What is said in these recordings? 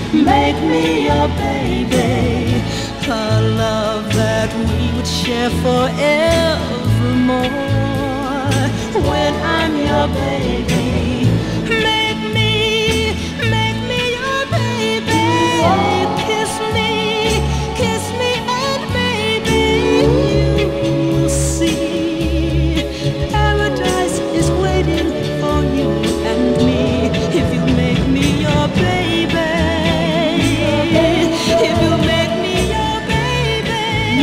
make me your baby, a love that we would share forevermore. When I'm your baby, make me your baby. Kiss me, and maybe you'll see paradise is waiting for you and me if you make me your baby. If you make me your baby,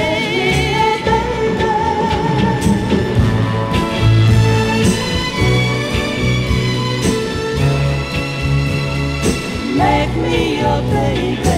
make me your baby.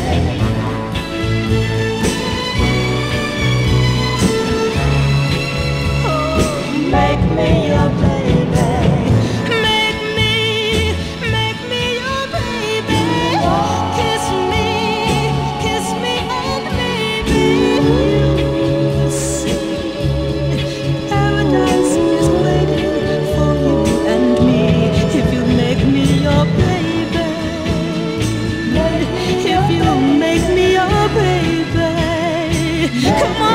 Oh, make me your baby. Make me your baby. Kiss me, and maybe you'll see paradise is waiting for you and me if you make me your baby. If you make me your baby, come on.